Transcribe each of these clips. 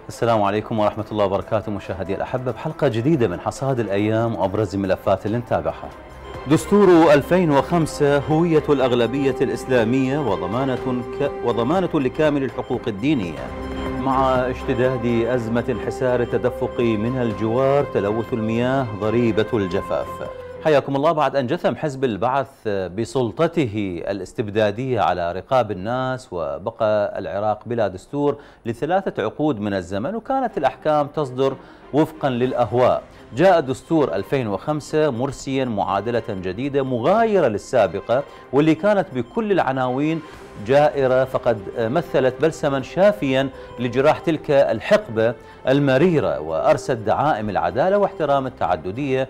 السلام عليكم ورحمة الله وبركاته مشاهدي الأحبة بحلقة جديدة من حصاد الأيام وأبرز الملفات اللي نتابعها. دستور 2005 هوية الأغلبية الإسلامية وضمانة لكامل الحقوق الدينية. مع اشتداد أزمة الحسار التدفقي من الجوار، تلوث المياه، ضريبة الجفاف. حياكم الله. بعد أن جثم حزب البعث بسلطته الاستبدادية على رقاب الناس وبقى العراق بلا دستور لثلاثة عقود من الزمن، وكانت الأحكام تصدر وفقا للأهواء، جاء دستور 2005 مرسيا معادلة جديدة مغايرة للسابقة، واللي كانت بكل العناوين جائرة، فقد مثلت بلسما شافيا لجراح تلك الحقبة المريرة، وأرست دعائم العدالة واحترام التعددية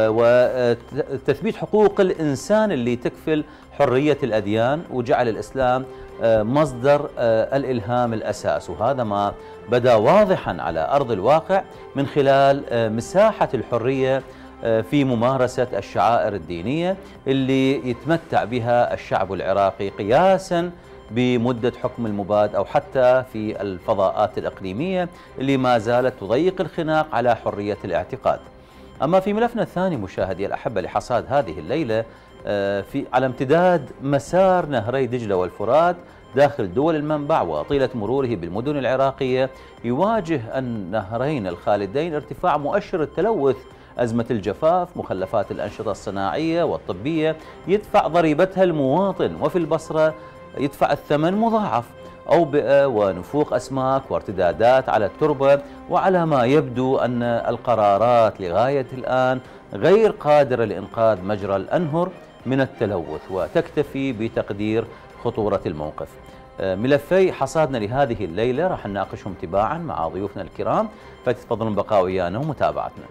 وتثبيت حقوق الإنسان اللي تكفل حرية الأديان، وجعل الإسلام مصدر الإلهام الأساس. وهذا ما بدا واضحا على أرض الواقع من خلال مساحة الحرية في ممارسة الشعائر الدينية اللي يتمتع بها الشعب العراقي قياسا بمدة حكم المباد، أو حتى في الفضاءات الإقليمية اللي ما زالت تضيق الخناق على حرية الاعتقاد. أما في ملفنا الثاني مشاهدي الأحبة لحصاد هذه الليلة، على امتداد مسار نهري دجلة والفرات داخل دول المنبع وطيلة مروره بالمدن العراقية، يواجه النهرين الخالدين ارتفاع مؤشر التلوث، أزمة الجفاف، مخلفات الأنشطة الصناعية والطبية يدفع ضريبتها المواطن، وفي البصرة يدفع الثمن مضاعف، أوبئة ونفوق أسماك وارتدادات على التربة، وعلى ما يبدو أن القرارات لغاية الآن غير قادرة لإنقاذ مجرى الأنهر من التلوث، وتكتفي بتقدير خطورة الموقف. ملفي حصادنا لهذه الليلة راح نناقشهم تباعا مع ضيوفنا الكرام، فتفضلون بقاء ويانا ومتابعتنا.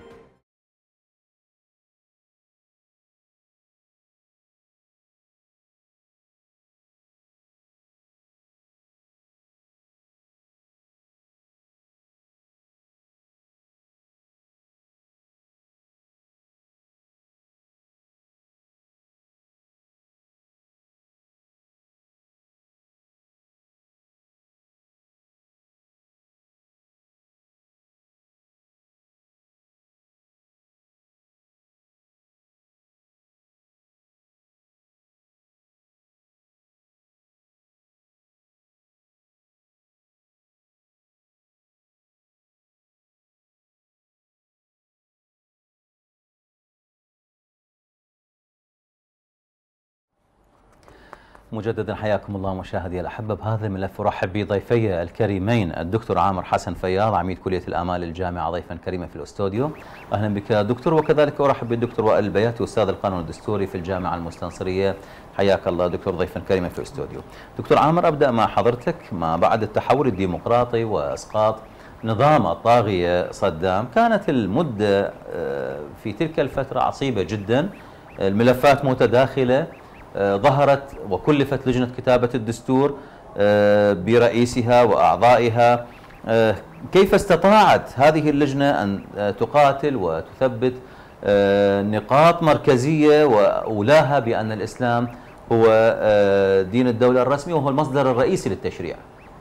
مجددا حياكم الله مشاهدي الأحبة. بهذا الملف أرحب بضيفي الكريمين الدكتور عامر حسن فياض عميد كلية الآمال الجامعة ضيفا كريما في الاستوديو. أهلا بك دكتور. وكذلك أرحب بالدكتور وائل البياتي أستاذ القانون الدستوري في الجامعة المستنصرية. حياك الله دكتور ضيفا كريما في الاستوديو. دكتور عامر، أبدأ مع حضرتك. ما بعد التحول الديمقراطي وإسقاط نظام الطاغية صدام، كانت المدة في تلك الفترة عصيبة جدا، الملفات متداخلة، ظهرت وكلفت لجنة كتابة الدستور برئيسها وأعضائها. كيف استطاعت هذه اللجنة أن تقاتل وتثبت نقاط مركزية وأولاها بأن الإسلام هو دين الدولة الرسمي وهو المصدر الرئيسي للتشريع؟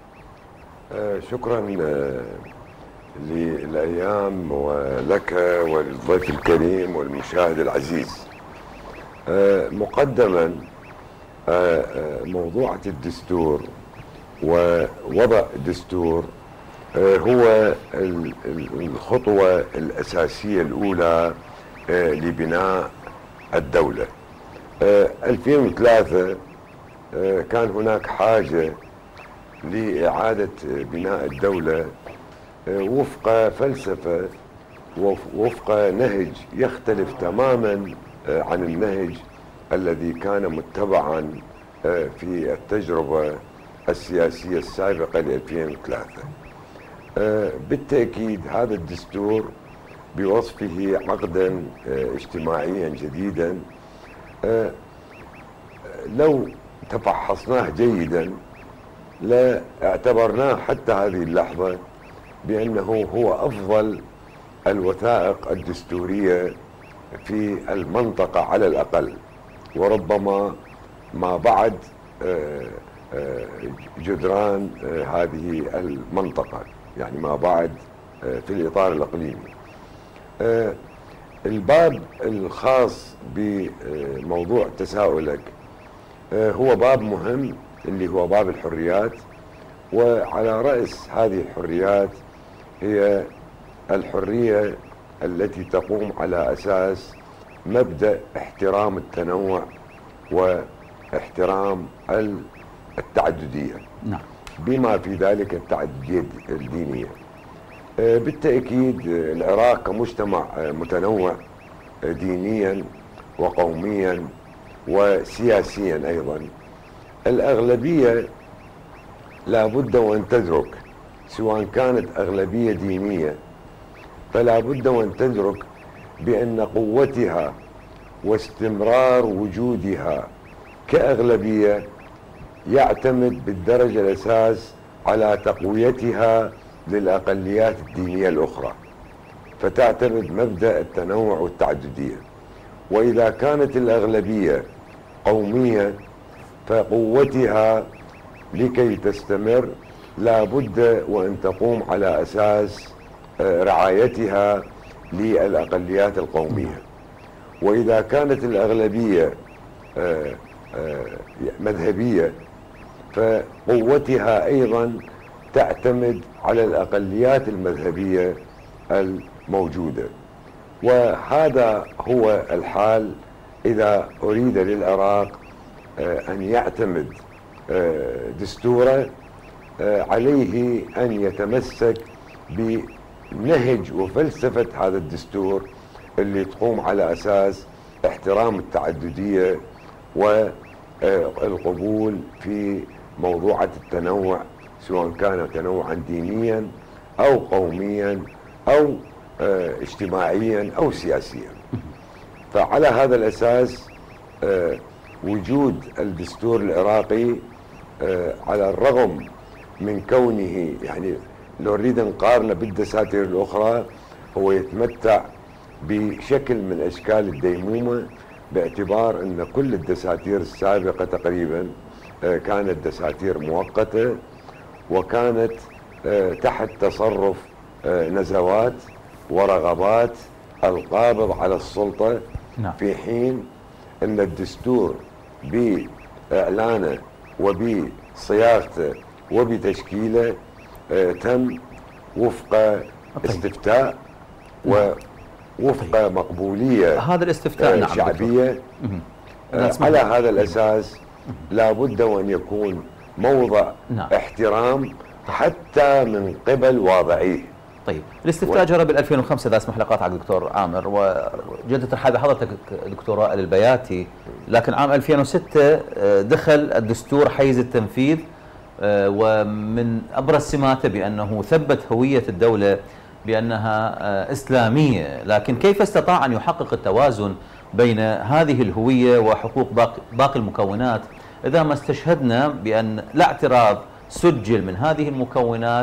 شكرا للأيام ولك وللضيف الكريم والمشاهد العزيز. مقدما، موضوعة الدستور ووضع الدستور هو الخطوة الأساسية الأولى لبناء الدولة. 2003 كان هناك حاجة لإعادة بناء الدولة وفق فلسفة وفق نهج يختلف تماما عن النهج الذي كان متبعا في التجربة السياسية السابقة ل 2003. بالتأكيد هذا الدستور بوصفه عقدا اجتماعيا جديدا لو تفحصناه جيدا لاعتبرناه حتى هذه اللحظة بأنه هو أفضل الوثائق الدستورية في المنطقة على الأقل، وربما ما بعد جدران هذه المنطقة. يعني ما بعد في الإطار الإقليمي. الباب الخاص بموضوع تساؤلك هو باب مهم، اللي هو باب الحريات. وعلى رأس هذه الحريات هي الحرية التي تقوم على أساس مبدأ احترام التنوع واحترام التعددية، نعم، بما في ذلك التعددية الدينية. بالتأكيد العراق كمجتمع متنوع دينيا وقوميا وسياسيا أيضا، الأغلبية لا بد وأن تدرك، سواء كانت أغلبية دينية، فلا بد وأن تدرك بأن قوتها واستمرار وجودها كأغلبية يعتمد بالدرجة الأساس على تقويتها للأقليات الدينية الأخرى، فتعتمد مبدأ التنوع والتعددية. وإذا كانت الأغلبية قومية فقوتها لكي تستمر لا بد وأن تقوم على أساس رعايتها للأقليات القومية. وإذا كانت الأغلبية مذهبية فقوتها أيضا تعتمد على الأقليات المذهبية الموجودة. وهذا هو الحال إذا أريد للعراق أن يعتمد دستوره، عليه أن يتمسك بنهج وفلسفة هذا الدستور اللي تقوم على أساس احترام التعددية والقبول في موضوعة التنوع، سواء كان تنوعا دينيا أو قوميا أو اجتماعيا أو سياسيا. فعلى هذا الأساس وجود الدستور العراقي على الرغم من كونه، يعني لو نريد نقارنه بالدساتير الأخرى، هو يتمتع بشكل من أشكال الديمومة، باعتبار أن كل الدساتير السابقة تقريبا كانت دساتير مؤقتة وكانت تحت تصرف نزوات ورغبات القابض على السلطة. نعم. في حين أن الدستور بإعلانه وبصياغته وبتشكيله تم وفق استفتاء ووفق مقبولية هذا الاستفتاء نعم شعبية. على هذا الأساس لا بد وأن يكون موضع احترام حتى من قبل واضعيه. طيب، الاستفتاء جرى بال 2005 اذا اسمح لي قاطعك دكتور عامر، وجدة ترحاب بحضرتك دكتور وائل البياتي، لكن عام 2006 دخل الدستور حيز التنفيذ، ومن ابرز سماته بانه ثبت هوية الدولة بانها اسلامية، لكن كيف استطاع ان يحقق التوازن بين هذه الهوية وحقوق باقي المكونات اذا ما استشهدنا بان لا اعتراض سجل من هذه المكونات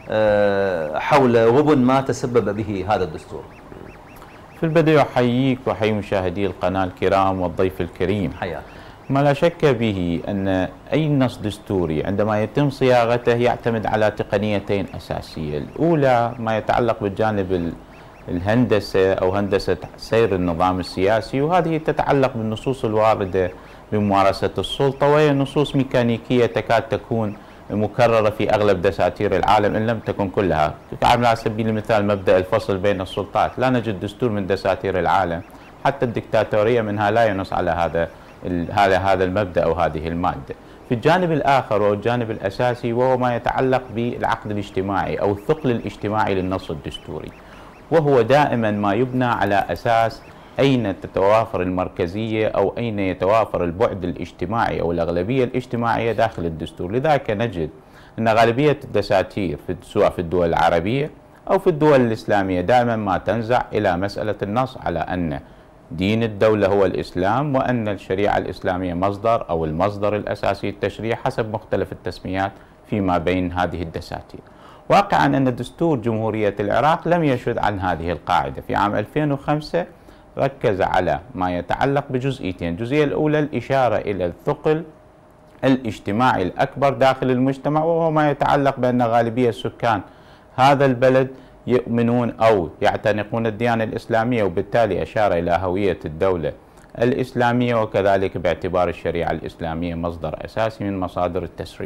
حول غبن ما تسبب به هذا الدستور؟ في البداية أحييك وأحيي مشاهدي القناة الكرام والضيف الكريم. حياك. ما لا شك به أن أي نص دستوري عندما يتم صياغته يعتمد على تقنيتين أساسية. الأولى ما يتعلق بالجانب الهندسة أو هندسة سير النظام السياسي، وهذه تتعلق بالنصوص الواردة بممارسة السلطة، وهي نصوص ميكانيكية تكاد تكون مكررة في أغلب دساتير العالم إن لم تكن كلها. على سبيل المثال مبدأ الفصل بين السلطات، لا نجد دستور من دساتير العالم حتى الدكتاتورية منها لا ينص على هذا المبدأ أو هذه المادة. في الجانب الآخر والجانب الأساسي وهو ما يتعلق بالعقد الاجتماعي أو الثقل الاجتماعي للنص الدستوري، وهو دائما ما يبنى على أساس أين تتوافر المركزية أو أين يتوافر البعد الاجتماعي أو الأغلبية الاجتماعية داخل الدستور. لذلك نجد أن غالبية الدساتير سواء في الدول العربية أو في الدول الإسلامية دائما ما تنزع إلى مسألة النص على أن دين الدولة هو الإسلام، وأن الشريعة الإسلامية مصدر أو المصدر الأساسي للتشريع حسب مختلف التسميات فيما بين هذه الدساتير. واقعا أن دستور جمهورية العراق لم يشد عن هذه القاعدة. في عام 2005 ركز على ما يتعلق بجزئيتين. الجزئية الأولى الإشارة إلى الثقل الاجتماعي الأكبر داخل المجتمع، وهو ما يتعلق بأن غالبية السكان هذا البلد يؤمنون أو يعتنقون الديانة الإسلامية، وبالتالي أشار إلى هوية الدولة الإسلامية، وكذلك باعتبار الشريعة الإسلامية مصدر أساسي من مصادر التشريع.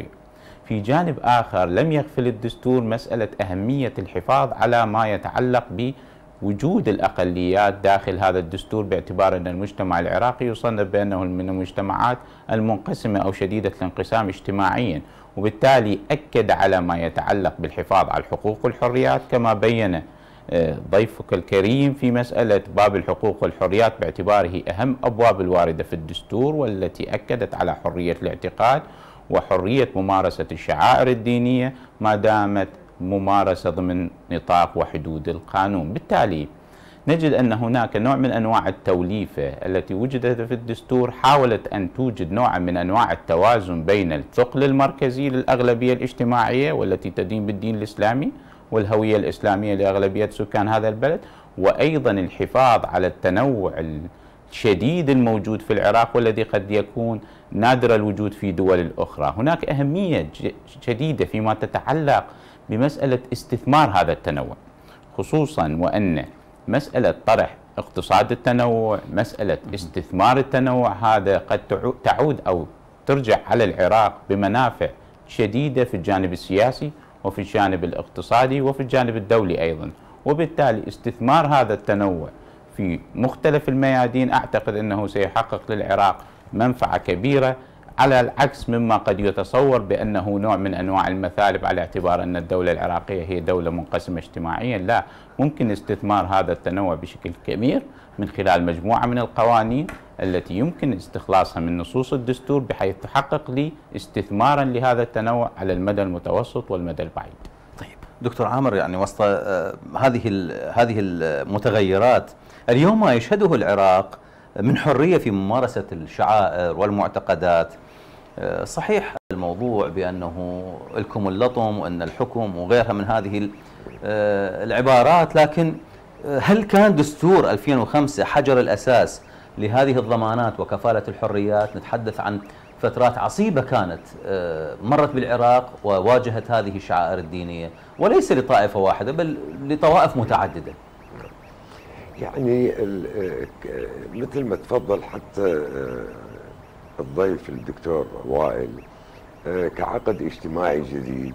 في جانب آخر لم يغفل الدستور مسألة أهمية الحفاظ على ما يتعلق بوجود الأقليات داخل هذا الدستور، باعتبار أن المجتمع العراقي يصنف بأنه من المجتمعات المنقسمة أو شديدة الانقسام اجتماعيا، وبالتالي أكد على ما يتعلق بالحفاظ على الحقوق والحريات، كما بين ضيفك الكريم في مسألة باب الحقوق والحريات باعتباره أهم أبواب الواردة في الدستور، والتي أكدت على حرية الاعتقاد وحرية ممارسة الشعائر الدينية ما دامت ممارسة ضمن نطاق وحدود القانون. بالتالي نجد أن هناك نوع من أنواع التوليفة التي وجدت في الدستور حاولت أن توجد نوع من أنواع التوازن بين الثقل المركزي للأغلبية الاجتماعية والتي تدين بالدين الإسلامي والهوية الإسلامية لأغلبية سكان هذا البلد، وأيضا الحفاظ على التنوع الشديد الموجود في العراق والذي قد يكون نادر الوجود في دول أخرى. هناك أهمية شديدة فيما تتعلق بمسألة استثمار هذا التنوع، خصوصا وأن مسألة طرح اقتصاد التنوع، مسألة استثمار التنوع، هذا قد تعود أو ترجع على العراق بمنافع شديدة في الجانب السياسي وفي الجانب الاقتصادي وفي الجانب الدولي أيضا. وبالتالي استثمار هذا التنوع في مختلف الميادين أعتقد أنه سيحقق للعراق منفعة كبيرة، على العكس مما قد يتصور بأنه نوع من أنواع المثالب، على اعتبار أن الدولة العراقية هي دولة منقسمة اجتماعيا. لا، ممكن استثمار هذا التنوع بشكل كبير من خلال مجموعة من القوانين التي يمكن استخلاصها من نصوص الدستور، بحيث تحقق لي استثمارا لهذا التنوع على المدى المتوسط والمدى البعيد. طيب دكتور عامر، يعني وسط هذه المتغيرات اليوم ما يشهده العراق من حرية في ممارسة الشعائر والمعتقدات، صحيح الموضوع بأنه لكم اللطم وأن الحكم وغيرها من هذه العبارات، لكن هل كان دستور 2005 حجر الأساس لهذه الضمانات وكفالة الحريات؟ نتحدث عن فترات عصيبة كانت مرت بالعراق وواجهت هذه الشعائر الدينية، وليس لطائفة واحدة بل لطوائف متعددة. يعني مثل ما تفضل حتى الضيف الدكتور وائل، كعقد اجتماعي جديد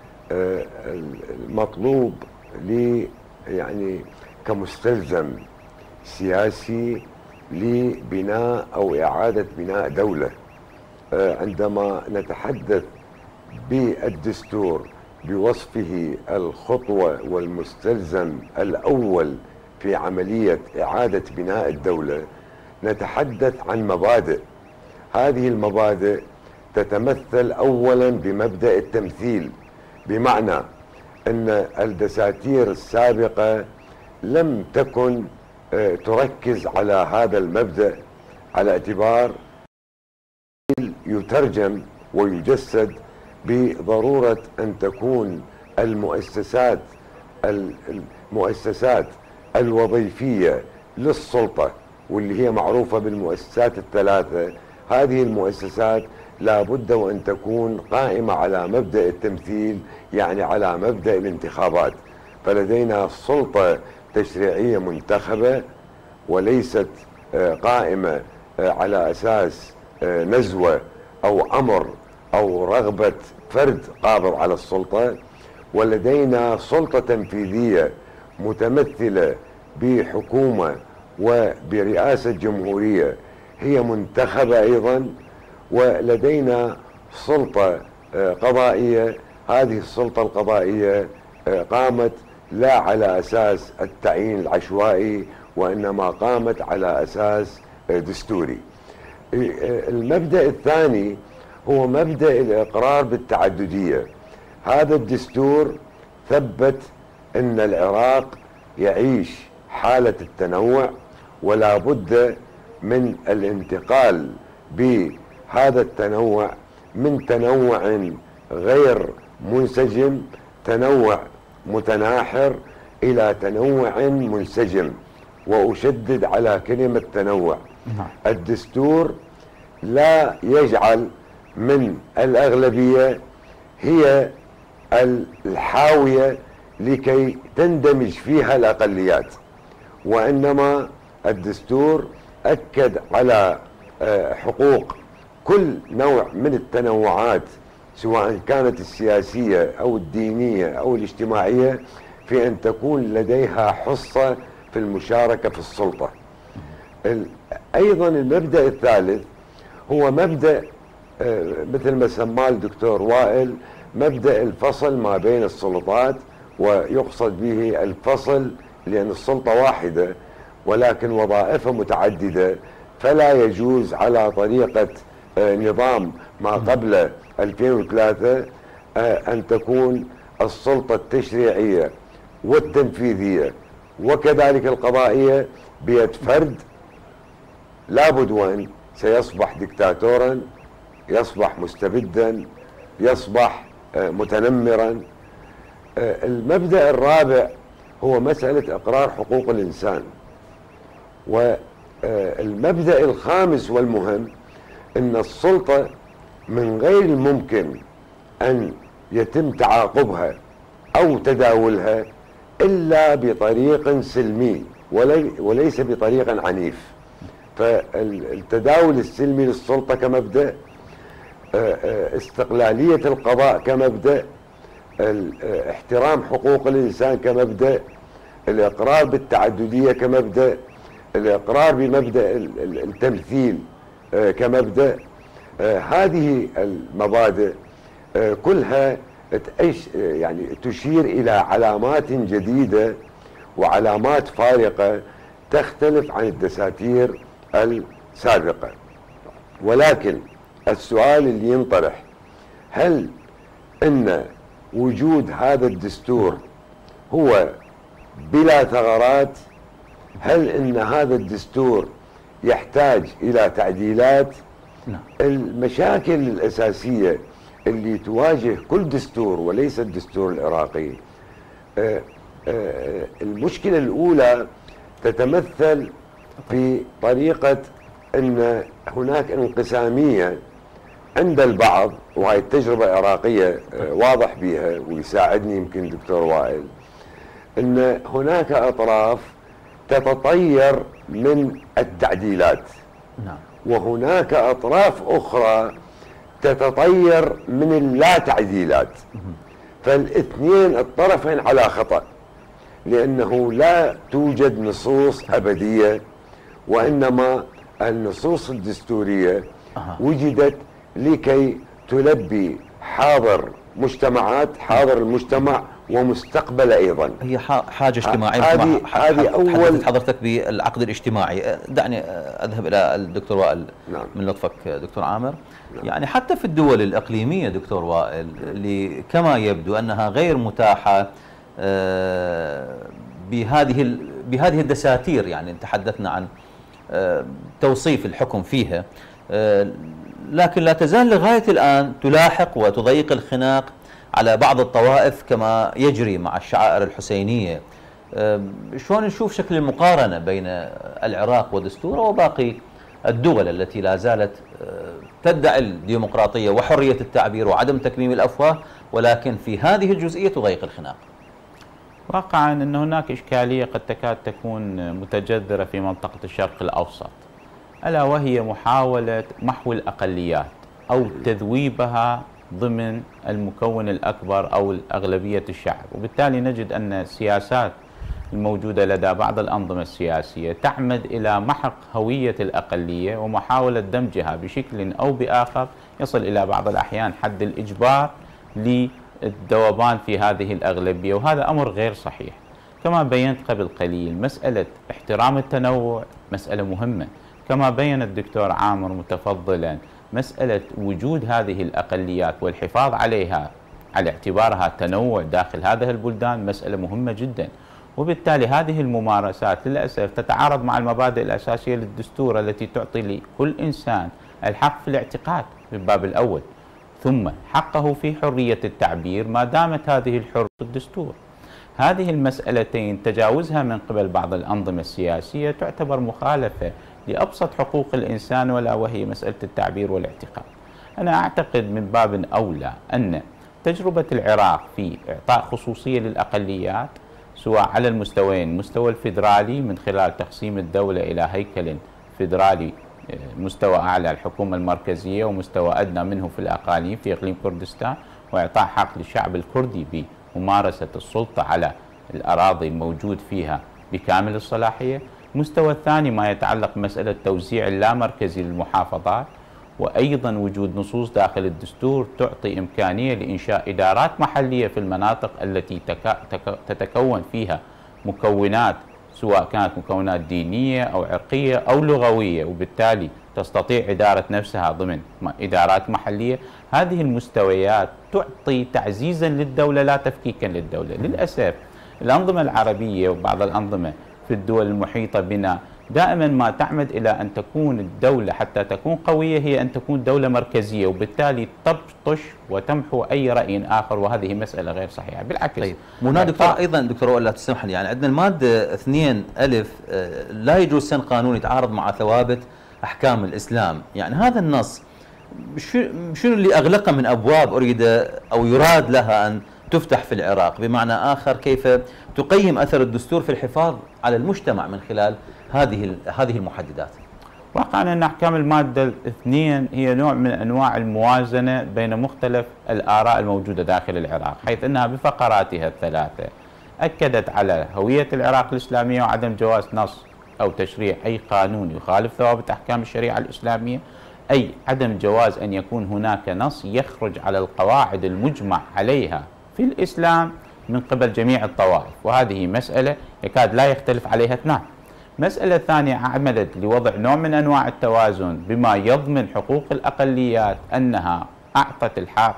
المطلوب لي يعني كمستلزم سياسي لبناء أو إعادة بناء دولة. عندما نتحدث بالدستور بوصفه الخطوة والمستلزم الأول في عملية إعادة بناء الدولة، نتحدث عن مبادئ. هذه المبادئ تتمثل أولا بمبدأ التمثيل، بمعنى أن الدساتير السابقة لم تكن تركز على هذا المبدأ، على اعتبار يترجم ويجسد بضرورة أن تكون المؤسسات الوظيفية للسلطة، واللي هي معروفة بالمؤسسات الثلاثة. هذه المؤسسات لا بد وأن تكون قائمة على مبدأ التمثيل، يعني على مبدأ الانتخابات. فلدينا سلطة تشريعية منتخبة وليست قائمة على أساس نزوة أو أمر أو رغبة فرد قابض على السلطة، ولدينا سلطة تنفيذية متمثلة بحكومة وبرئاسة جمهورية هي منتخبة أيضا، ولدينا سلطة قضائية. هذه السلطة القضائية قامت لا على أساس التعيين العشوائي، وإنما قامت على أساس دستوري. المبدأ الثاني هو مبدأ الإقرار بالتعددية. هذا الدستور ثبت أن العراق يعيش حالة التنوع، ولا بد من الانتقال بهذا التنوع من تنوع غير منسجم، تنوع متناحر، إلى تنوع منسجم. وأشدد على كلمة تنوع. الدستور لا يجعل من الأغلبية هي الحاوية لكي تندمج فيها الأقليات، وإنما الدستور أكد على حقوق كل نوع من التنوعات سواء كانت السياسية أو الدينية أو الاجتماعية في أن تكون لديها حصة في المشاركة في السلطة. أيضا المبدأ الثالث هو مبدأ مثل ما سماه الدكتور وائل مبدأ الفصل ما بين السلطات، ويقصد به الفصل لأن السلطة واحدة ولكن وظائفها متعددة، فلا يجوز على طريقة نظام ما قبل 2003 أن تكون السلطة التشريعية والتنفيذية وكذلك القضائية بيد فرد، لابد وأن سيصبح دكتاتورا، يصبح مستبدا، يصبح متنمرا. المبدأ الرابع هو مسألة إقرار حقوق الإنسان. والمبدأ الخامس والمهم أن السلطة من غير الممكن أن يتم تعاقبها أو تداولها إلا بطريق سلمي وليس بطريق عنيف. فالتداول السلمي للسلطة كمبدأ، استقلالية القضاء كمبدأ، احترام حقوق الإنسان كمبدأ، الإقرار بالتعددية كمبدأ، الإقرار بمبدأ التمثيل كمبدأ. هذه المبادئ كلها يعني تشير إلى علامات جديدة وعلامات فارقة تختلف عن الدساتير السابقة. ولكن السؤال اللي ينطرح، هل ان وجود هذا الدستور هو بلا ثغرات؟ هل ان هذا الدستور يحتاج الى تعديلات؟ المشاكل الاساسيه اللي تواجه كل دستور وليس الدستور العراقي، المشكله الاولى تتمثل في طريقه ان هناك انقساميه عند البعض، وهي التجربة عراقية واضح بها ويساعدني يمكن دكتور وائل، ان هناك اطراف تتطير من التعديلات، وهناك اطراف اخرى تتطير من اللا تعديلات. فالاثنين الطرفين على خطأ، لانه لا توجد نصوص ابدية، وانما النصوص الدستورية وجدت لكي تلبي حاضر مجتمعات، حاضر المجتمع ومستقبل ايضا. هي حاجه اجتماعيه. هذه اول حضرتك بالعقد الاجتماعي. دعني اذهب الى الدكتور وائل. نعم. من لطفك دكتور عامر. نعم. يعني حتى في الدول الاقليميه دكتور وائل اللي كما يبدو انها غير متاحه بهذه الدساتير، يعني تحدثنا عن توصيف الحكم فيها، لكن لا تزال لغاية الآن تلاحق وتضيق الخناق على بعض الطوائف كما يجري مع الشعائر الحسينية. شلون نشوف شكل المقارنة بين العراق ودستوره وباقي الدول التي لا زالت تدعي الديمقراطية وحرية التعبير وعدم تكميم الأفواه، ولكن في هذه الجزئية تضيق الخناق؟ واقعا أن هناك إشكالية قد تكاد تكون متجذرة في منطقة الشرق الأوسط، ألا وهي محاولة محو الأقليات أو تذويبها ضمن المكون الأكبر أو الأغلبية الشعب. وبالتالي نجد أن السياسات الموجودة لدى بعض الأنظمة السياسية تعمد إلى محق هوية الأقلية ومحاولة دمجها بشكل أو بآخر يصل إلى بعض الأحيان حد الإجبار للذوبان في هذه الأغلبية، وهذا أمر غير صحيح. كما بينت قبل قليل، مسألة احترام التنوع مسألة مهمة، كما بين الدكتور عامر متفضلا مسألة وجود هذه الأقليات والحفاظ عليها على اعتبارها تنوع داخل هذه البلدان مسألة مهمة جدا. وبالتالي هذه الممارسات للأسف تتعارض مع المبادئ الأساسية للدستور التي تعطي لكل إنسان الحق في الاعتقاد في الباب الأول، ثم حقه في حرية التعبير ما دامت هذه الحرية في الدستور. هذه المسألتين تجاوزها من قبل بعض الأنظمة السياسية تعتبر مخالفة لأبسط حقوق الإنسان، ولا وهي مسألة التعبير والاعتقاد. أنا أعتقد من باب أولى أن تجربة العراق في إعطاء خصوصية للأقليات سواء على المستويين، المستوى الفيدرالي من خلال تقسيم الدولة إلى هيكل فيدرالي مستوى أعلى الحكومة المركزية ومستوى أدنى منه في الأقاليم في إقليم كردستان، وإعطاء حق للشعب الكردي بممارسة السلطة على الأراضي الموجود فيها بكامل الصلاحية. المستوى الثاني ما يتعلق بمسألة توزيع اللامركزي للمحافظات، وأيضا وجود نصوص داخل الدستور تعطي إمكانية لإنشاء إدارات محلية في المناطق التي تتكون فيها مكونات سواء كانت مكونات دينية أو عرقية أو لغوية، وبالتالي تستطيع إدارة نفسها ضمن إدارات محلية. هذه المستويات تعطي تعزيزا للدولة لا تفكيكا للدولة. للأسف الأنظمة العربية وبعض الأنظمة في الدول المحيطة بنا دائما ما تعمد إلى أن تكون الدولة حتى تكون قوية هي أن تكون دولة مركزية، وبالتالي تبطش وتمحو أي رأي آخر، وهذه مسألة غير صحيحة. بالعكس. طيب هنا دكتور أيضا دكتور وائل لا تسمح لي، يعني عندنا المادة 2 ألف لا يجوز سن قانون يتعارض مع ثوابت أحكام الإسلام. يعني هذا النص شنو اللي أغلقه من أبواب أريد أو يراد لها أن تفتح في العراق؟ بمعنى آخر كيف تقيم أثر الدستور في الحفاظ على المجتمع من خلال هذه المحددات؟ واقعا أن أحكام المادة 2 هي نوع من أنواع الموازنة بين مختلف الآراء الموجودة داخل العراق، حيث أنها بفقراتها الثلاثة أكدت على هوية العراق الإسلامية وعدم جواز نص أو تشريع أي قانون يخالف ثوابت أحكام الشريعة الإسلامية، أي عدم جواز أن يكون هناك نص يخرج على القواعد المجمع عليها في الإسلام من قبل جميع الطوائف، وهذه مسألة يكاد لا يختلف عليها اثنان. مسألة ثانية عملت لوضع نوع من أنواع التوازن بما يضمن حقوق الأقليات، أنها أعطت الحق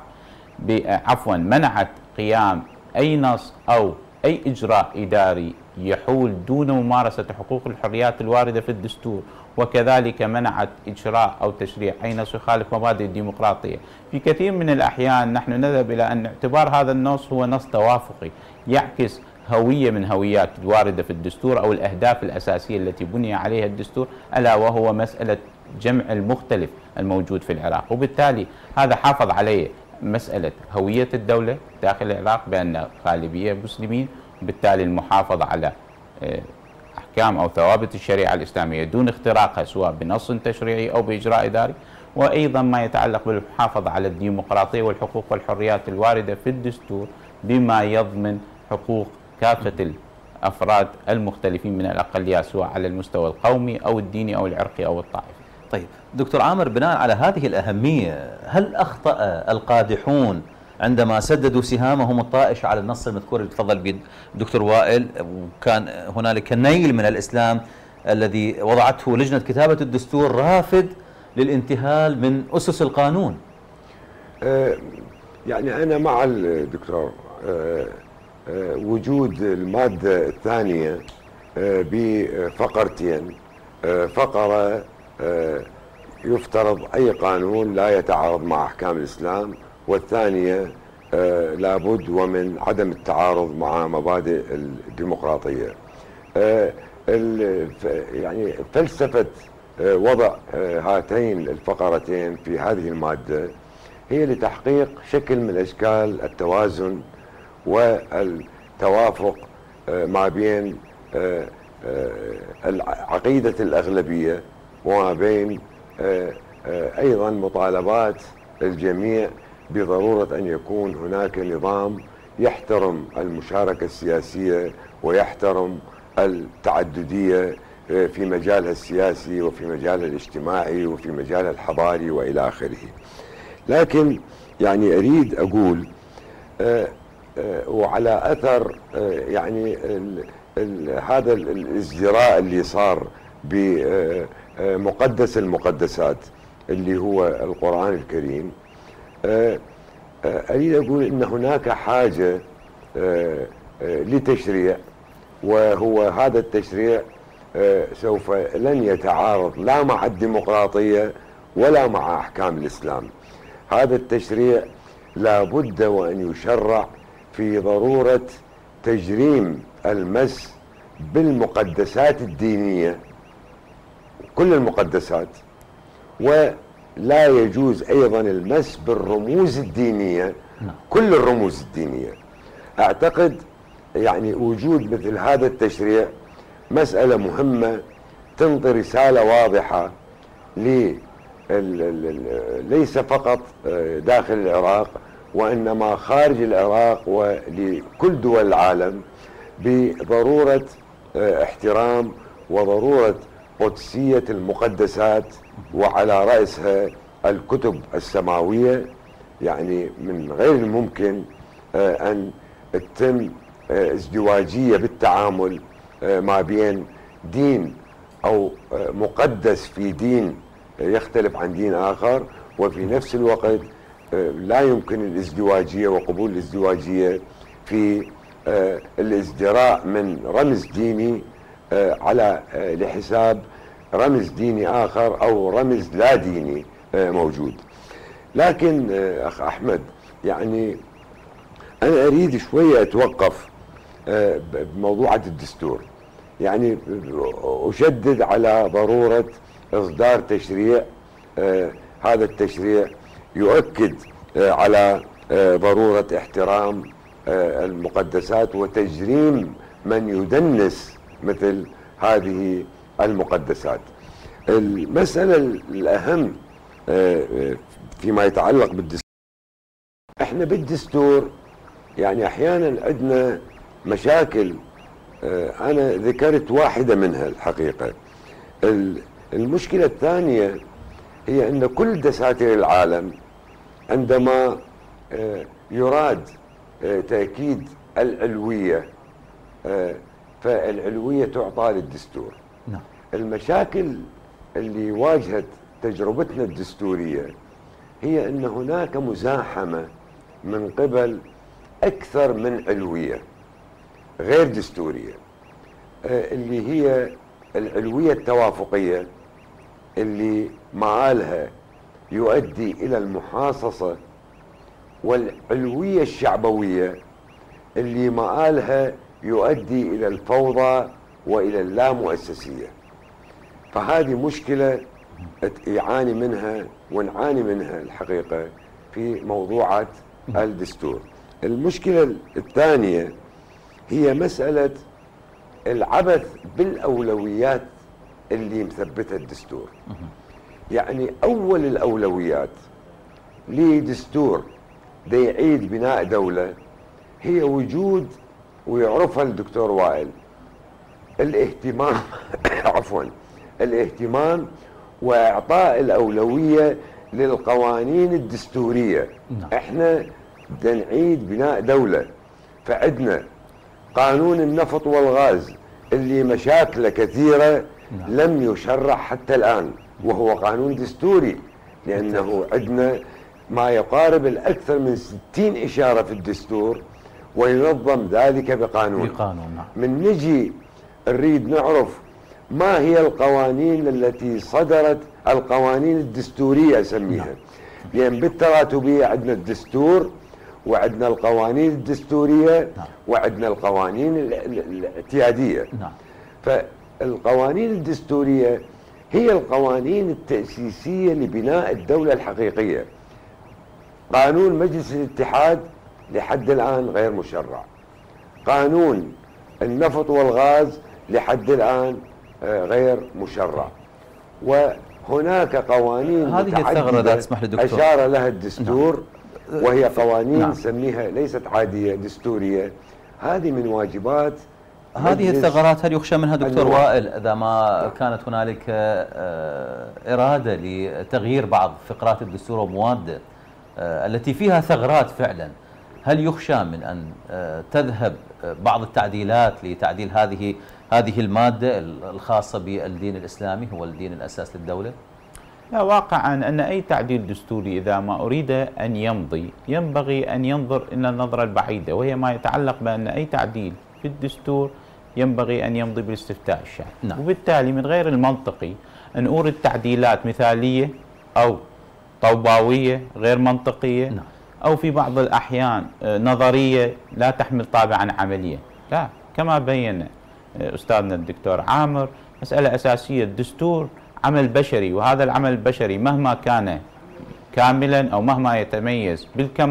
منعت قيام أي نص أو أي إجراء إداري يحول دون ممارسة حقوق الحريات الواردة في الدستور، وكذلك منعت إجراء أو تشريع أي نص يخالف مبادئ الديمقراطية. في كثير من الأحيان نحن نذهب إلى أن اعتبار هذا النص هو نص توافقي يعكس هوية من هويات الواردة في الدستور أو الأهداف الأساسية التي بني عليها الدستور، ألا وهو مسألة جمع المختلف الموجود في العراق، وبالتالي هذا حافظ عليه مسألة هوية الدولة داخل العراق بأن غالبية مسلمين، وبالتالي المحافظة على أحكام أو ثوابت الشريعة الإسلامية دون اختراقها سواء بنص تشريعي أو بإجراء إداري، وأيضا ما يتعلق بالمحافظة على الديمقراطية والحقوق والحريات الواردة في الدستور بما يضمن حقوق كافة الأفراد المختلفين من الأقليات سواء على المستوى القومي أو الديني أو العرقي أو الطائفي. طيب دكتور عامر، بناء على هذه الأهمية هل أخطأ القادحون عندما سددوا سهامهم الطائشة على النص المذكور اللي تفضل به دكتور وائل، وكان هنالك نيل من الإسلام الذي وضعته لجنة كتابة الدستور رافض للانتهال من أسس القانون؟ يعني أنا مع الدكتور وجود المادة الثانية بفقرتين، فقرة يفترض أي قانون لا يتعارض مع أحكام الإسلام، والثانية لابد ومن عدم التعارض مع مبادئ الديمقراطية. يعني فلسفة وضع هاتين الفقرتين في هذه المادة هي لتحقيق شكل من أشكال التوازن والتوافق ما بين عقيدة الأغلبية وما بين أيضا مطالبات الجميع بضرورة أن يكون هناك نظام يحترم المشاركة السياسية ويحترم التعددية في مجالها السياسي وفي مجالها الاجتماعي وفي مجالها الحضاري وإلى آخره. لكن يعني أريد أقول وعلى أثر يعني هذا الازدراء اللي صار بمقدس المقدسات اللي هو القرآن الكريم، أريد أقول إن هناك حاجة لتشريع، وهو هذا التشريع سوف لن يتعارض لا مع الديمقراطية ولا مع أحكام الإسلام. هذا التشريع لا بد وأن يشرع في ضرورة تجريم المس بالمقدسات الدينية، كل المقدسات، ولا يجوز أيضا المس بالرموز الدينية كل الرموز الدينية. أعتقد يعني وجود مثل هذا التشريع مسألة مهمة، تنطي رسالة واضحة ليس فقط داخل العراق وإنما خارج العراق ولكل دول العالم بضرورة احترام وضرورة قدسية المقدسات، وعلى رأسها الكتب السماوية. يعني من غير الممكن أن تتم ازدواجية بالتعامل ما بين دين أو مقدس في دين يختلف عن دين آخر، وفي نفس الوقت لا يمكن الازدواجية وقبول الازدواجية في الازدراء من رمز ديني على لحساب رمز ديني آخر أو رمز لا ديني موجود. لكن أخ أحمد، يعني أنا أريد شوية أتوقف بموضوعة الدستور. يعني أشدد على ضرورة إصدار تشريع، هذا التشريع يؤكد على ضرورة احترام المقدسات وتجريم من يدنس مثل هذه المقدسات. المسألة الأهم فيما يتعلق بالدستور، احنا بالدستور يعني احيانا عندنا مشاكل، انا ذكرت واحدة منها الحقيقة. المشكلة الثانية هي ان كل دساتير العالم عندما يراد تأكيد العلوية فالعلوية تعطى للدستور. المشاكل اللي واجهت تجربتنا الدستورية هي ان هناك مزاحمة من قبل اكثر من علوية غير دستورية، اللي هي العلوية التوافقية اللي مآلها يؤدي الى المحاصصة، والعلوية الشعبوية اللي مآلها يؤدي الى الفوضى والى اللامؤسسية. فهذه مشكلة يعاني منها ونعاني منها الحقيقة في موضوعات الدستور. المشكلة الثانية هي مسألة العبث بالأولويات اللي مثبتها الدستور. يعني أول الأولويات لدستور يعيد بناء دولة هي وجود، ويعرفها الدكتور وائل، الاهتمام عفوا الاهتمام واعطاء الاولويه للقوانين الدستوريه. احنا بدنا نعيد بناء دوله، فعندنا قانون النفط والغاز اللي مشاكله كثيره لم يشرع حتى الان، وهو قانون دستوري لانه عندنا ما يقارب الاكثر من 60 اشاره في الدستور وينظم ذلك بقانون. من نجي نريد نعرف ما هي القوانين التي صدرت، القوانين الدستورية أسميها، لأن بالتراتبية عندنا الدستور وعندنا القوانين الدستورية وعندنا القوانين الاعتيادية. فالقوانين الدستورية هي القوانين التأسيسية لبناء الدولة الحقيقية. قانون مجلس الاتحاد لحد الآن غير مشرع، قانون النفط والغاز لحد الآن غير مشرع، وهناك قوانين متعددة أشار لها الدستور وهي قوانين نسميها ليست عادية دستورية. هذه من واجبات هذه الثغرات. هل يخشى منها دكتور وائل إذا ما كانت هنالك إرادة لتغيير بعض فقرات الدستور ومواده التي فيها ثغرات فعلا؟ هل يخشى من أن تذهب بعض التعديلات لتعديل هذه المادة الخاصة بالدين الإسلامي هو الدين الأساس للدولة؟ لا، واقعا أن أي تعديل دستوري إذا ما أريد أن يمضي ينبغي أن ينظر إلى النظرة البعيدة، وهي ما يتعلق بأن أي تعديل في الدستور ينبغي أن يمضي بالاستفتاء الشعبي. وبالتالي من غير المنطقي أن أورد تعديلات مثالية أو طوباوية غير منطقية أو في بعض الأحيان نظرية لا تحمل طابعا عمليا. لا، كما بين أستاذنا الدكتور عامر، مسألة أساسية، الدستور عمل بشري، وهذا العمل البشري مهما كان كاملا أو مهما يتميز بالكمال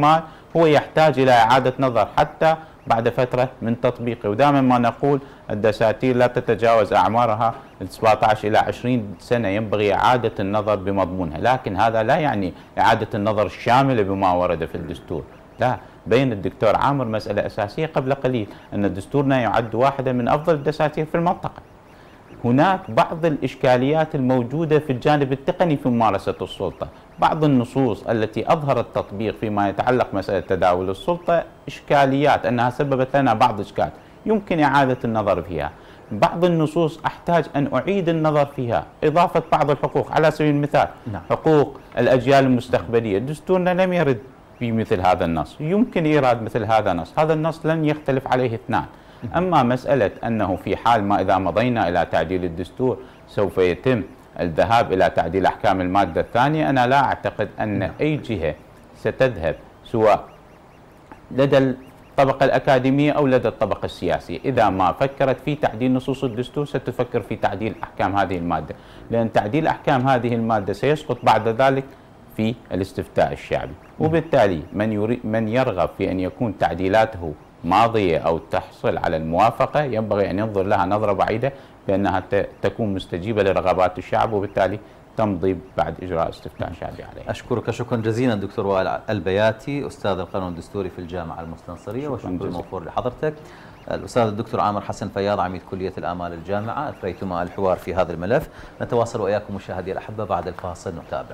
هو يحتاج إلى إعادة نظر حتى بعد فترة من تطبيقه. ودائما ما نقول الدساتير لا تتجاوز أعمارها 17 إلى 20 سنة، ينبغي إعادة النظر بمضمونها، لكن هذا لا يعني إعادة النظر الشاملة بما ورد في الدستور. لا، بين الدكتور عامر مسألة أساسية قبل قليل، أن دستورنا يعد واحدة من أفضل الدساتير في المنطقة. هناك بعض الإشكاليات الموجودة في الجانب التقني في ممارسة السلطة، بعض النصوص التي أظهرت تطبيق فيما يتعلق مسألة تداول السلطة إشكاليات، أنها سببت لنا بعض إشكال يمكن إعادة النظر فيها. بعض النصوص أحتاج أن أعيد النظر فيها، إضافة بعض الحقوق على سبيل المثال حقوق الأجيال المستقبلية. دستورنا لم يرد في مثل هذا النص، يمكن إيراد مثل هذا النص، هذا النص لن يختلف عليه اثنان. أما مسألة أنه في حال ما إذا مضينا إلى تعديل الدستور سوف يتم الذهاب إلى تعديل أحكام المادة الثانية، أنا لا أعتقد أن أي جهة ستذهب سواء لدى الطبقة الأكاديمية أو لدى الطبقة السياسية إذا ما فكرت في تعديل نصوص الدستور ستفكر في تعديل أحكام هذه المادة، لأن تعديل أحكام هذه المادة سيسقط بعد ذلك في الاستفتاء الشعبي. وبالتالي من يرغب في أن يكون تعديلاته ماضية أو تحصل على الموافقة ينبغي أن ينظر لها نظرة بعيدة بأنها تكون مستجيبة لرغبات الشعب، وبالتالي تمضي بعد إجراء استفتاء شعبي عليها. أشكرك شكرا جزيلا دكتور وائل البياتي، أستاذ القانون الدستوري في الجامعة المستنصرية، وشكرا موفور لحضرتك. الأستاذ الدكتور عامر حسن فياض، عميد كلية الآمال الجامعة، أثريتما الحوار في هذا الملف. نتواصل وإياكم مشاهدي الأحبة بعد الفاصل نتابع.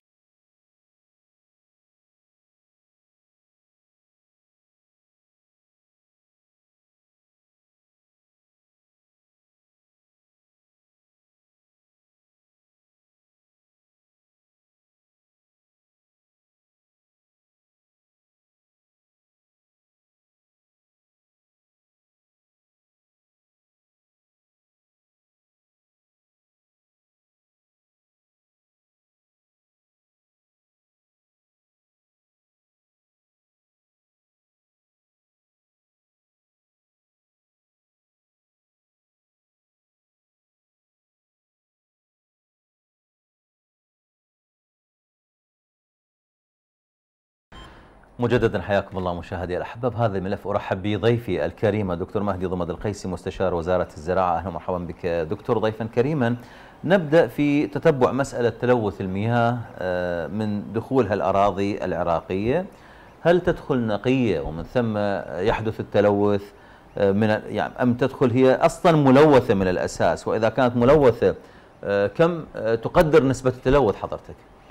مجددا حياكم الله مشاهدي الأحبة. بهذا الملف أرحب بضيفي الكريم دكتور مهدي ضمد القيسي، مستشار وزارة الزراعة. أهلا ومرحبا بك دكتور، ضيفا كريما. نبدأ في تتبع مسألة تلوث المياه من دخولها الأراضي العراقية. هل تدخل نقية ومن ثم يحدث التلوث أم تدخل هي أصلا ملوثة من الأساس؟ وإذا كانت ملوثة كم تقدر نسبة التلوث حضرتك؟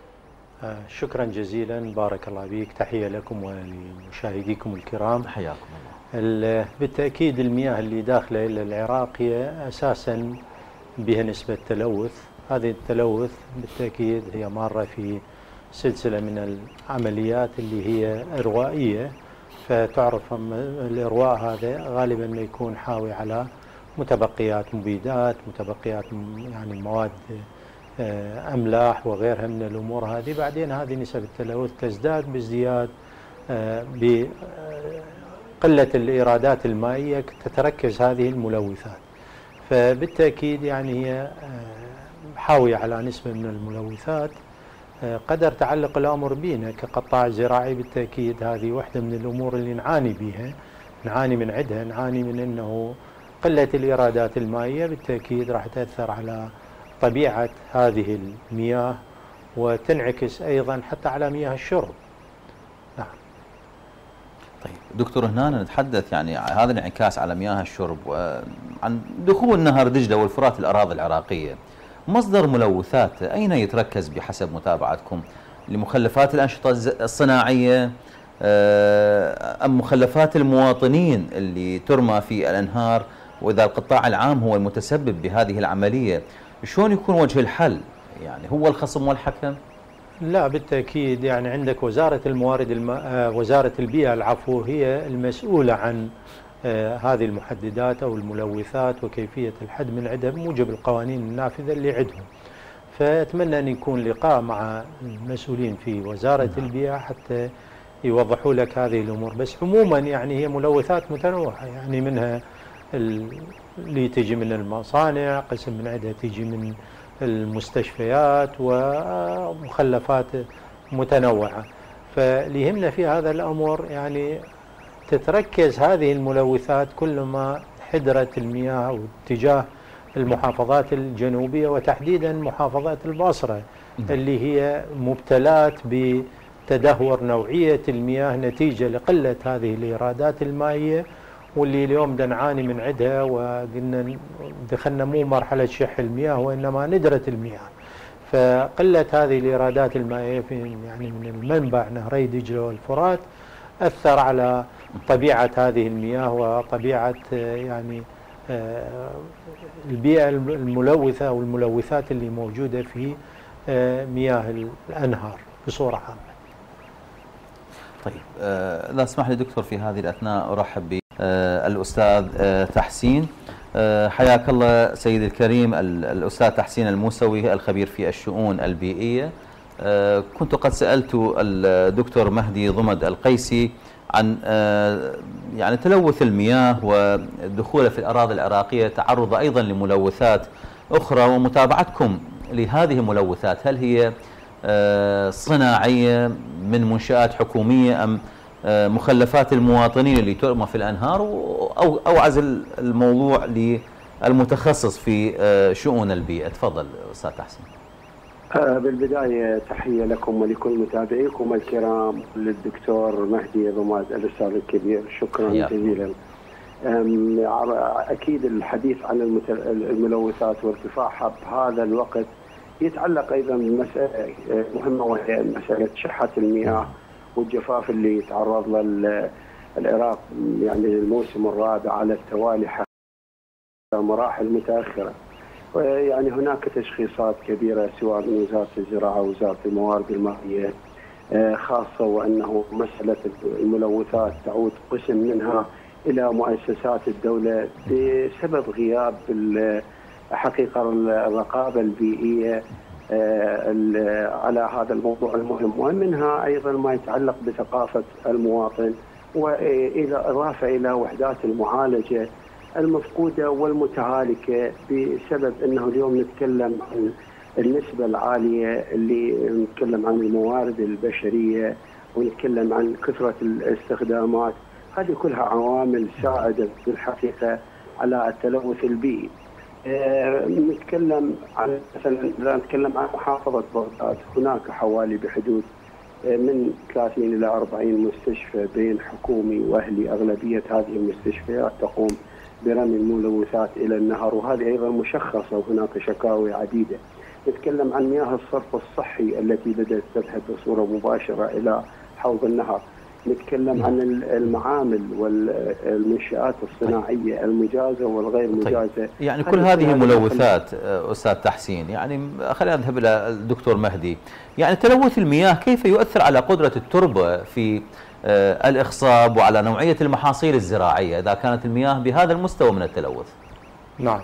شكرا جزيلا، بارك الله بك، تحية لكم ولمشاهديكم الكرام. حياكم الله. بالتأكيد المياه اللي داخلة إلى العراق هي أساسا بها نسبة تلوث. هذه التلوث بالتأكيد هي مارة في سلسلة من العمليات اللي هي إروائية، فتعرف الإرواء هذا غالبا ما يكون حاوي على متبقيات مبيدات، متبقيات يعني مواد أملاح وغيرها من الأمور هذه. بعدين هذه نسب التلوث تزداد بازدياد بقلة الإيرادات المائية تتركز هذه الملوثات، فبالتأكيد يعني هي حاوية على نسبة من الملوثات. قدر تعلق الأمر بنا كقطاع زراعي، بالتأكيد هذه واحدة من الأمور اللي نعاني بها، نعاني من عدها، نعاني من أنه قلة الإيرادات المائية بالتأكيد راح تأثر على طبيعة هذه المياه وتنعكس أيضا حتى على مياه الشرب. نعم. طيب دكتور، هنا نتحدث يعني هذا الانعكاس على مياه الشرب عن دخول نهر دجلة والفرات الأراضي العراقية. مصدر ملوثات أين يتركز بحسب متابعتكم؟ لمخلفات الأنشطة الصناعية أم مخلفات المواطنين اللي ترمى في الأنهار؟ وإذا القطاع العام هو المتسبب بهذه العملية، شلون يكون وجه الحل؟ يعني هو الخصم والحكم؟ لا بالتأكيد، يعني عندك وزارة الموارد وزارة البيئة العفو هي المسؤولة عن هذه المحددات أو الملوثات وكيفية الحد من عدها بموجب القوانين النافذة اللي عندهم. فأتمنى أن يكون لقاء مع المسؤولين في وزارة البيئة حتى يوضحوا لك هذه الأمور. بس عموما يعني هي ملوثات متنوعة، يعني منها اللي تجي من المصانع، قسم من عدها تجي من المستشفيات، ومخلفات متنوعة. فاللي يهمنا في هذا الأمر يعني تتركز هذه الملوثات كلما حدرت المياه واتجاه المحافظات الجنوبية وتحديدا محافظة البصرة اللي هي مبتلات بتدهور نوعية المياه نتيجة لقلة هذه الإيرادات المائية، واللي اليوم نعاني من عدها، وقلنا دخلنا مو مرحلة شح المياه وإنما ندرة المياه. فقلة هذه الإيرادات المائية في يعني من المنبع نهري دجلة والفرات أثر على طبيعة هذه المياه وطبيعة يعني البيئة الملوثة والملوثات اللي موجودة في مياه الأنهار بصورة عامة. طيب لا اسمح لي دكتور في هذه الأثناء أرحب بالأستاذ تحسين. حياك الله سيدي الكريم. الأستاذ تحسين الموسوي الخبير في الشؤون البيئية. كنت قد سألت الدكتور مهدي ضمد القيسي عن يعني تلوث المياه ودخوله في الأراضي العراقية، تعرض أيضا لملوثات أخرى، ومتابعتكم لهذه الملوثات هل هي صناعية من منشآت حكومية أم مخلفات المواطنين اللي ترمى في الأنهار، أو عزل الموضوع للمتخصص في شؤون البيئة؟ تفضل أستاذ تحسين. بالبداية تحية لكم ولكل متابعيكم الكرام، للدكتور مهدي ضماد الأستاذ الكبير، شكرا جزيلا. أكيد الحديث عن الملوثات وارتفاعها بهذا الوقت يتعلق أيضا بمسألة مهمة، وهي مسألة شحة المياه والجفاف اللي تعرض له العراق يعني الموسم الرابع على التوالي حتى مراحل متأخرة. يعني هناك تشخيصات كبيرة سواء من وزارة الزراعة ووزارة الموارد المائية خاصة، وأنه مسألة الملوثات تعود قسم منها إلى مؤسسات الدولة بسبب غياب حقيقة الرقابة البيئية على هذا الموضوع المهم، ومنها أيضا ما يتعلق بثقافة المواطن، وإلى إضافة إلى وحدات المعالجة المفقودة والمتهالكة بسبب أنه اليوم نتكلم عن النسبة العالية اللي نتكلم عن الموارد البشرية ونتكلم عن كثرة الاستخدامات. هذه كلها عوامل ساعدت بالحقيقة على التلوث البيئي. نتكلم عن مثلا نتكلم عن محافظة بغداد، هناك حوالي بحدود من 30 إلى 40 مستشفى بين حكومي وأهلي. أغلبية هذه المستشفيات تقوم برمي الملوثات إلى النهر، وهذه أيضا مشخصة وهناك شكاوي عديدة. نتكلم عن مياه الصرف الصحي التي بدأت تذهب بصورة مباشرة إلى حوض النهر. نتكلم عن المعامل والمنشآت الصناعية المجازة والغير مجازة. يعني كل هذه ملوثات أستاذ تحسين، يعني خلينا نذهب إلى الدكتور مهدي. يعني تلوث المياه كيف يؤثر على قدرة التربة في الإخصاب وعلى نوعية المحاصيل الزراعية إذا كانت المياه بهذا المستوى من التلوث؟ نعم.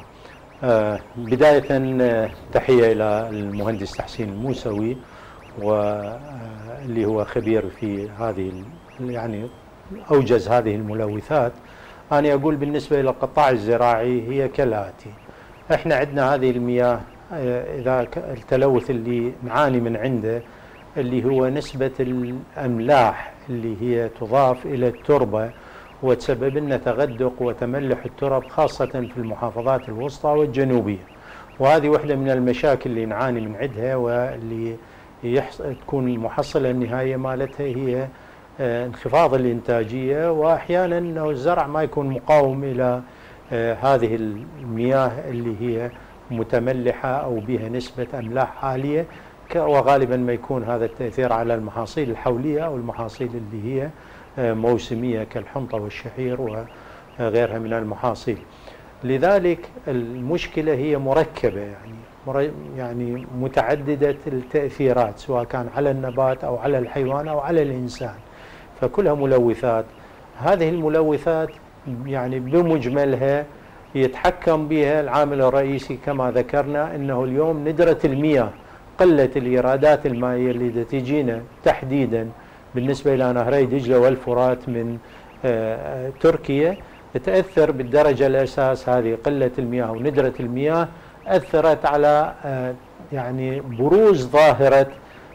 بداية تحية إلى المهندس تحسين الموسوي، واللي هو خبير في هذه يعني أوجز هذه الملوثات. أنا أقول بالنسبة إلى القطاع الزراعي هي كالآتي: إحنا عندنا هذه المياه، إذا التلوث اللي نعاني من عنده اللي هو نسبة الأملاح اللي هي تضاف إلى التربة وتسبب لنا تغدق وتملح الترب خاصة في المحافظات الوسطى والجنوبية. وهذه واحدة من المشاكل اللي نعاني من عندها، واللي تكون المحصلة النهائية مالتها هي انخفاض الإنتاجية، وأحيانا أنه الزرع ما يكون مقاوم إلى هذه المياه اللي هي متملحة أو بها نسبة أملاح عالية، وغالبا ما يكون هذا التأثير على المحاصيل الحولية أو المحاصيل اللي هي موسمية كالحنطة والشعير وغيرها من المحاصيل. لذلك المشكلة هي مركبة، يعني متعددة التأثيرات، سواء كان على النبات أو على الحيوان أو على الإنسان، فكلها ملوثات. هذه الملوثات يعني بمجملها يتحكم بها العامل الرئيسي كما ذكرنا، أنه اليوم ندرة المياه، قلة الإيرادات المائية اللي تجينا تحديدا بالنسبة إلى نهري دجلة والفرات من تركيا، تأثر بالدرجة الأساس. هذه قلة المياه وندرة المياه أثرت على يعني بروز ظاهرة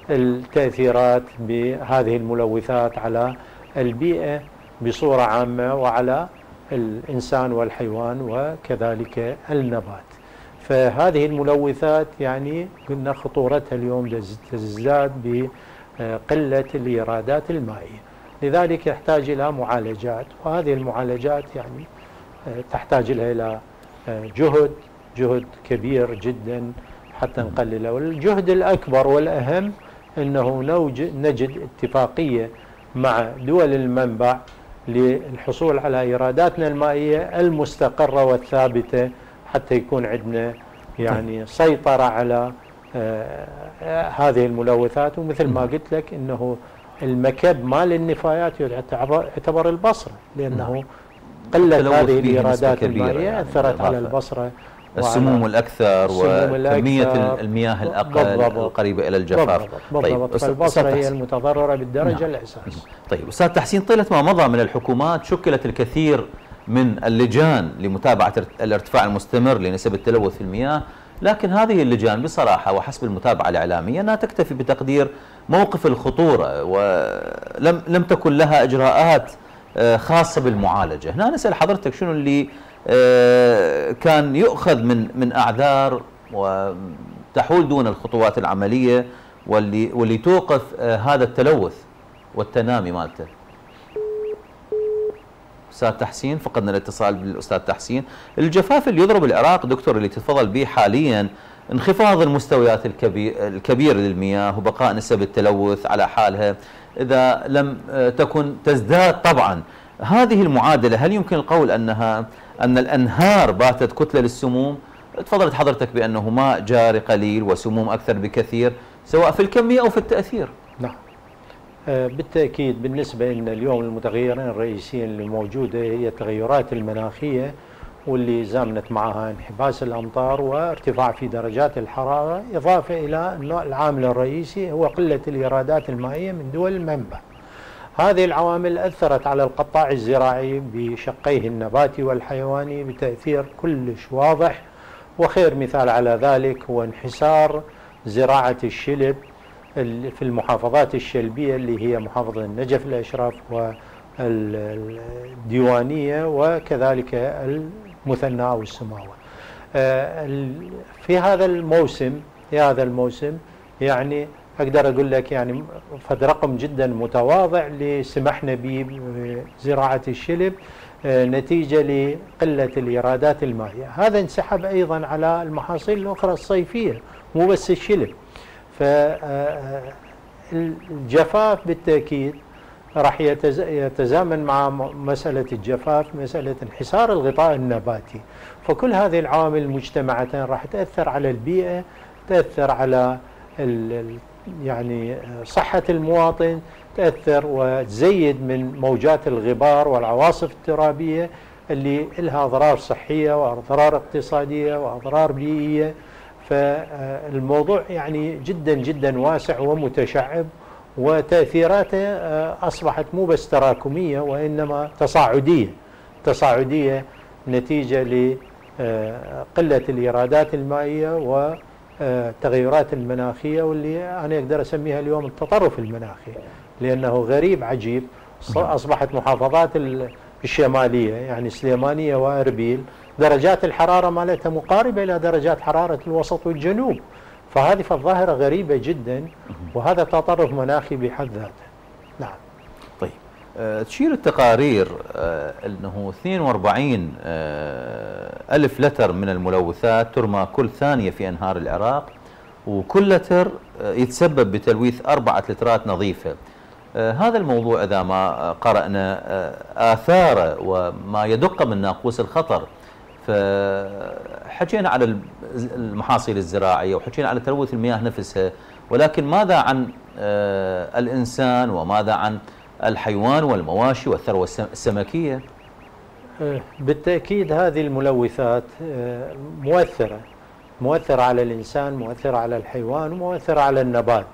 التأثيرات بهذه الملوثات على البيئة بصورة عامة وعلى الإنسان والحيوان وكذلك النبات. فهذه الملوثات يعني قلنا خطورتها اليوم تزداد بقلة الإيرادات المائية، لذلك يحتاج إلى معالجات، وهذه المعالجات يعني تحتاج لها إلى جهد كبير جدا حتى نقلله. والجهد الأكبر والأهم أنه نجد اتفاقية مع دول المنبع للحصول على إيراداتنا المائية المستقرة والثابتة، حتى يكون عندنا يعني سيطرة على هذه الملوثات. ومثل ما قلت لك أنه المكب مال النفايات يعتبر البصرة، لأنه قلة هذه الإيرادات المائية أثرت على البصرة، السموم الأكثر وكمية المياه الأقل القريبة إلى الجفاف. طيب فالبصرة هي المتضررة بالدرجة الأساسية. طيب أستاذ تحسين، طيلة ما مضى من الحكومات شكلت الكثير من اللجان لمتابعة الارتفاع المستمر لنسب التلوث في المياه، لكن هذه اللجان بصراحة وحسب المتابعة الإعلامية أنها تكتفي بتقدير موقف الخطورة ولم تكن لها إجراءات خاصة بالمعالجة. هنا نسأل حضرتك شنو اللي كان يؤخذ من أعذار وتحول دون الخطوات العملية واللي توقف هذا التلوث والتنامي مالته. أستاذ تحسين، فقدنا الاتصال بالأستاذ تحسين. الجفاف اللي يضرب العراق دكتور اللي تتفضل به حاليا، انخفاض المستويات الكبير للمياه وبقاء نسب التلوث على حالها إذا لم تكن تزداد طبعا. هذه المعادلة هل يمكن القول أن الأنهار باتت كتلة للسموم؟ تفضلت حضرتك بأنه ماء جاري قليل وسموم أكثر بكثير سواء في الكمية أو في التأثير. نعم بالتأكيد. بالنسبة لنا اليوم المتغيرين الرئيسيين الموجودة هي التغيرات المناخية، واللي زامنت معها انحباس الأمطار وارتفاع في درجات الحرارة، إضافة إلى أنه العامل الرئيسي هو قلة الإيرادات المائية من دول المنبع. هذه العوامل أثرت على القطاع الزراعي بشقيه النباتي والحيواني بتأثير كلش واضح، وخير مثال على ذلك هو انحسار زراعة الشلب في المحافظات الشلبية اللي هي محافظة النجف الأشرف والديوانية وكذلك المثنى أو السماوة. في هذا الموسم يعني أقدر أقول لك يعني فد رقم جدا متواضع اللي سمحنا به بزراعة الشلب نتيجة لقلة الإيرادات المائية. هذا انسحب أيضا على المحاصيل الأخرى الصيفية، مو بس الشلب. فالجفاف بالتأكيد راح يتزامن مع مسألة الجفاف مسألة انحسار الغطاء النباتي. فكل هذه العوامل المجتمعة راح تأثر على البيئة، تأثر على يعني صحة المواطن، تأثر وتزيد من موجات الغبار والعواصف الترابية اللي لها أضرار صحية وأضرار اقتصادية وأضرار بيئية. فالموضوع يعني جدا جدا واسع ومتشعب، وتأثيراته أصبحت مو بس تراكمية وإنما تصاعدية نتيجة لقلة الإيرادات المائية والتغيرات المناخية، واللي أنا أقدر أسميها اليوم التطرف المناخي، لأنه غريب عجيب. أصبحت محافظات الشمالية يعني سليمانية وأربيل درجات الحرارة مالتها مقاربة إلى درجات حرارة الوسط والجنوب، فهذه الظاهرة غريبة جدا، وهذا تطرف مناخي بحد ذاته. نعم. طيب تشير التقارير أنه 42 ألف لتر من الملوثات ترمى كل ثانية في أنهار العراق، وكل لتر يتسبب بتلويث 4 لترات نظيفة. هذا الموضوع إذا ما قرأنا آثاره وما يدق من ناقوس الخطر، فحكينا على المحاصيل الزراعية وحكينا على تلوث المياه نفسها، ولكن ماذا عن الإنسان وماذا عن الحيوان والمواشي والثروة السمكية؟ بالتأكيد هذه الملوثات مؤثرة على الإنسان، مؤثرة على الحيوان، ومؤثرة على النبات.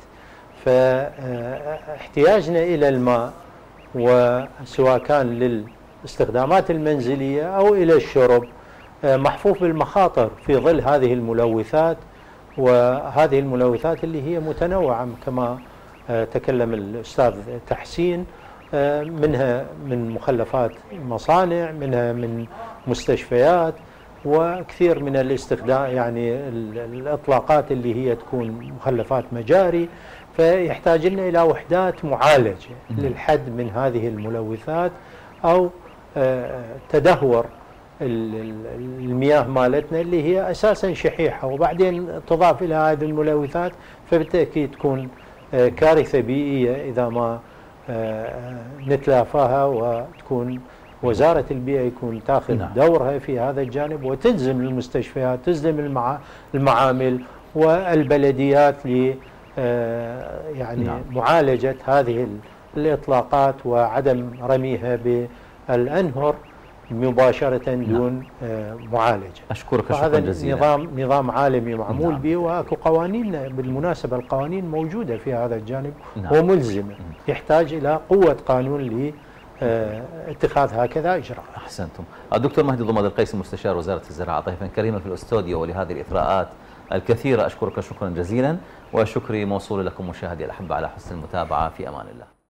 فاحتياجنا إلى الماء وسواء كان للاستخدامات المنزلية أو إلى الشرب محفوف بالمخاطر في ظل هذه الملوثات، وهذه الملوثات اللي هي متنوعة كما تكلم الأستاذ تحسين، منها من مخلفات مصانع، منها من مستشفيات، وكثير من الاستخدام يعني الإطلاقات اللي هي تكون مخلفات مجاري. فيحتاج لنا إلى وحدات معالجة للحد من هذه الملوثات، أو تدهور المياه مالتنا اللي هي أساسا شحيحة، وبعدين تضاف إلى هذه الملوثات، فبالتأكيد تكون كارثة بيئية إذا ما نتلافاها، وتكون وزارة البيئة يكون تاخذ دورها في هذا الجانب، وتلزم المستشفيات، تلزم المعامل والبلديات ل يعني معالجة هذه الإطلاقات وعدم رميها بالأنهر مباشرة دون معالجة. أشكرك شكرا جزيلا. هذا نظام عالمي معمول به، واكو قوانين بالمناسبة، القوانين موجودة في هذا الجانب وملزمة، يحتاج إلى قوة قانون لاتخاذ هكذا إجراءات. أحسنتم. الدكتور مهدي ضماد القيسي مستشار وزارة الزراعة، ضيفا كريما في الاستوديو ولهذه الإثراءات الكثيرة، أشكرك شكرا جزيلا، وشكري موصول لكم مشاهدي الأحبة على حسن المتابعة. في أمان الله.